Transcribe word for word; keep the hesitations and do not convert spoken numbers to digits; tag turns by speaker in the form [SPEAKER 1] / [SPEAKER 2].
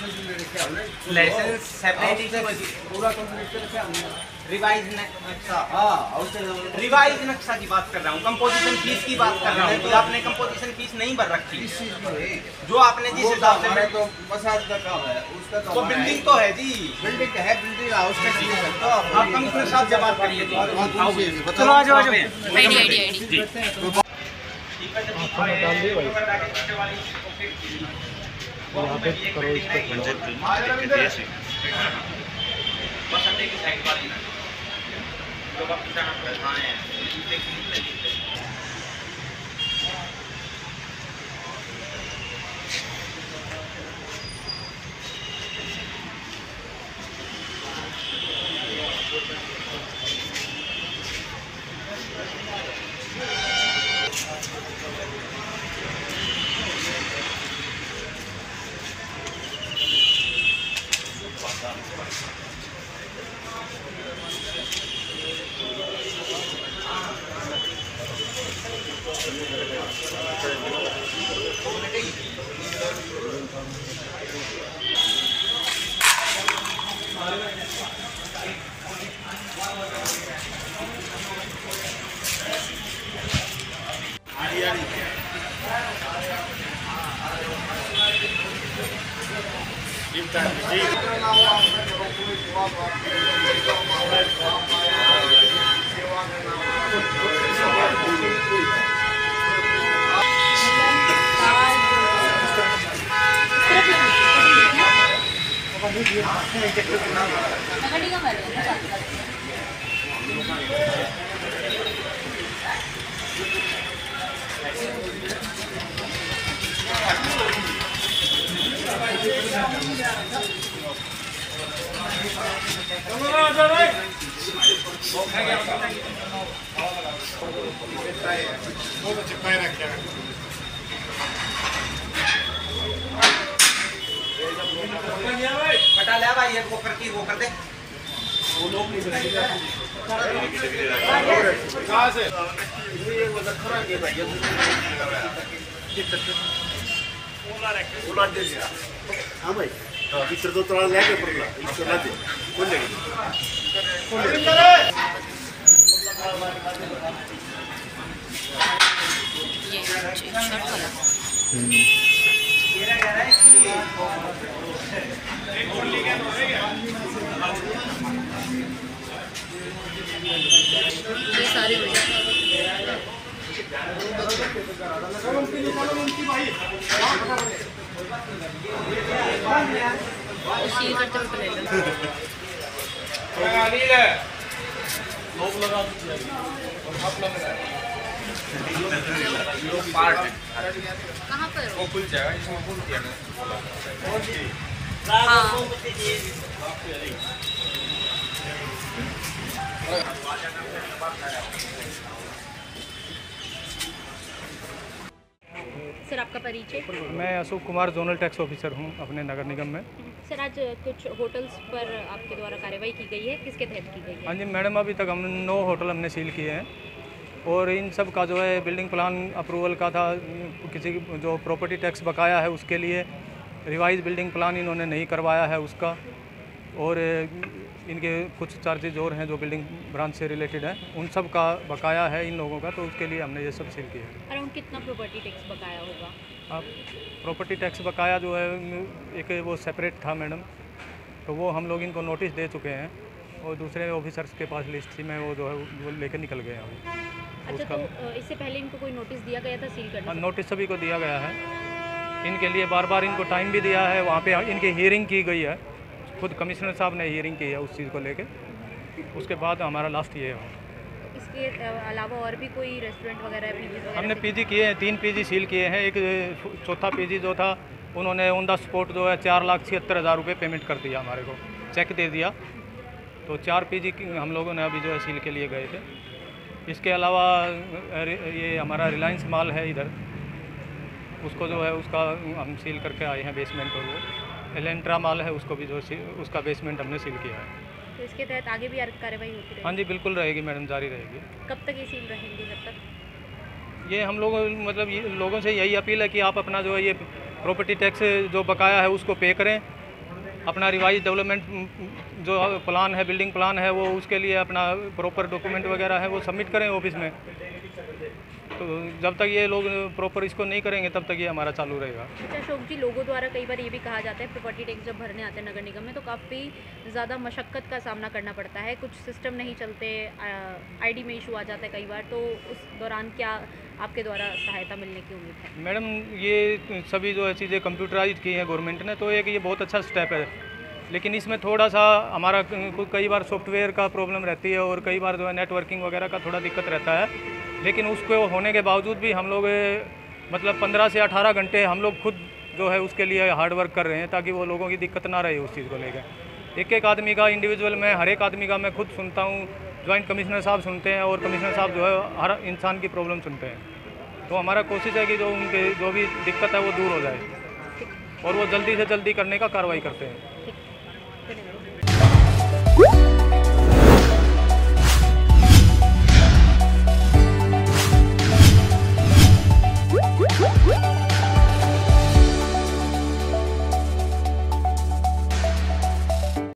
[SPEAKER 1] Licence separate पूरा revise नक्शा, हाँ रिवाइज नक्शा की बात कर रहा हूँ, कंपोजिशन फीस की बात कर रहा हूँ। तो आपने कंपोजिशन फीस नहीं भर रखी, जो आपने जिस हिसाब से तो मसाज का काम है उसका तो, तो बिल्डिंग तो है जी, बिल्डिंग है, बिल्डिंग हाउस का चीज है। तो आप कमिश्नर साहब से बात करिए। चलो आ जाओ आ जाओ।
[SPEAKER 2] आईडी आईडी आईडी
[SPEAKER 3] यहाँ पे करो इसको
[SPEAKER 1] बसंते की साइड वाली ना जो का पीछा ना हाँ है बटा ले भाई, वो करके वो कर दे। वो लोग नहीं कहाँ से ये वो खरा के भाई ओला दे दिया। हाँ भाई इधर तो थोड़ा लेके पड़ला इसको ला दे कौन लेके कौन
[SPEAKER 2] ये शर्ट वाला ये सारे हो सील करते हुए ले लो।
[SPEAKER 1] लोग लगा पार्ट
[SPEAKER 2] कहाँ पर
[SPEAKER 1] वो खुल जाएगा इसमें खुल दिया ना।
[SPEAKER 2] हाँ सर आपका परिचय?
[SPEAKER 3] मैं Ashok Kumar zonal tax officer हूँ अपने नगर निगम में।
[SPEAKER 2] सर आज कुछ होटल्स पर आपके द्वारा कार्रवाई की गई है, किसके तहत की गई है?
[SPEAKER 3] हाँ जी मैडम, अभी तक हम नौ होटल हमने सील किए हैं और इन सब का जो है बिल्डिंग प्लान अप्रूवल का था, किसी जो प्रॉपर्टी टैक्स बकाया है उसके लिए रिवाइज बिल्डिंग प्लान इन्होंने नहीं करवाया है उसका, और इनके कुछ चार्जेज और हैं जो बिल्डिंग ब्रांच से रिलेटेड है, उन सब का बकाया है इन लोगों का, तो उसके लिए हमने ये सब सील किया है।
[SPEAKER 2] अराउंड कितना प्रॉपर्टी टैक्स बकाया होगा?
[SPEAKER 3] अब प्रॉपर्टी टैक्स बकाया जो है एक वो सेपरेट था मैडम, तो वो हम लोग इनको नोटिस दे चुके हैं और दूसरे ऑफिसर्स के पास लिस्ट थी, मैं वो जो है वो लेकर निकल गया हूँ।
[SPEAKER 2] अच्छा, तो इससे पहले इनको कोई नोटिस दिया गया था सील करने?
[SPEAKER 3] नोटिस सभी को दिया गया है, इनके लिए बार बार इनको टाइम भी दिया है, वहाँ पे इनकी हियरिंग की गई है, खुद कमिश्नर साहब ने हियरिंग की है उस चीज़ को लेके, उसके बाद हमारा लास्ट ये है।
[SPEAKER 2] इसके अलावा और भी कोई रेस्टोरेंट वगैरह पीजी वगैरह?
[SPEAKER 3] हमने पीजी किए हैं, तीन पीजी सील किए हैं। एक चौथा पीजी जो था उन्होंने ऑन द स्पॉट जो है चार लाख छिहत्तर हज़ार रुपये पेमेंट कर दिया, हमारे को चेक दे दिया, तो चार पीजी हम लोगों ने अभी जो है सील के लिए गए थे। इसके अलावा ये हमारा रिलायंस मॉल है इधर, उसको जो है उसका हम सील करके आए हैं बेसमेंट, और वो एलेंट्रा मॉल है उसको भी जो उसका बेसमेंट हमने सील किया है।
[SPEAKER 2] तो इसके तहत आगे भी कार्रवाई होती रहेगी?
[SPEAKER 3] हाँ जी बिल्कुल रहेगी मैडम, जारी रहेगी।
[SPEAKER 2] कब तक ये सील रहेंगे? जब तक
[SPEAKER 3] ये हम लोग मतलब ये लोगों से यही अपील है कि आप अपना जो है ये प्रॉपर्टी टैक्स जो बकाया है उसको पे करें, अपना रिवाइज डेवलपमेंट जो प्लान है, बिल्डिंग प्लान है, वो उसके लिए अपना प्रॉपर डॉक्यूमेंट वगैरह है वो सबमिट करें ऑफिस में। तो जब तक ये लोग प्रॉपर इसको नहीं करेंगे तब तक ये हमारा चालू रहेगा।
[SPEAKER 2] अच्छा अशोक जी, लोगों द्वारा कई बार ये भी कहा जाता है प्रॉपर्टी टैक्स जब भरने आते हैं नगर निगम में तो काफ़ी ज़्यादा मशक्क़त का सामना करना पड़ता है, कुछ सिस्टम नहीं चलते, आईडी में इशू आ जाता है कई बार, तो उस दौरान क्या आपके द्वारा सहायता मिलने की उम्मीद है?
[SPEAKER 3] मैडम ये सभी जो है चीज़ें कंप्यूटराइज की हैं गवर्नमेंट ने, तो एक ये बहुत अच्छा स्टेप है, लेकिन इसमें थोड़ा सा हमारा कई बार सॉफ्टवेयर का प्रॉब्लम रहती है और कई बार जो है नेटवर्किंग वगैरह का थोड़ा दिक्कत रहता है, लेकिन उसको होने के बावजूद भी हम लोग मतलब पंद्रह से अठारह घंटे हम लोग खुद जो है उसके लिए हार्ड वर्क कर रहे हैं ताकि वो लोगों की दिक्कत ना रहे उस चीज़ को लेकर। एक एक आदमी का इंडिविजुअल मैं हर एक आदमी का मैं खुद सुनता हूँ, जॉइंट कमिश्नर साहब सुनते हैं और कमिश्नर साहब जो है हर इंसान की प्रॉब्लम सुनते हैं। तो हमारा कोशिश है कि जो उनके जो भी दिक्कत है वो दूर हो जाए और वो जल्दी से जल्दी करने का कार्रवाई करते हैं।
[SPEAKER 2] ठीक, धन्यवाद।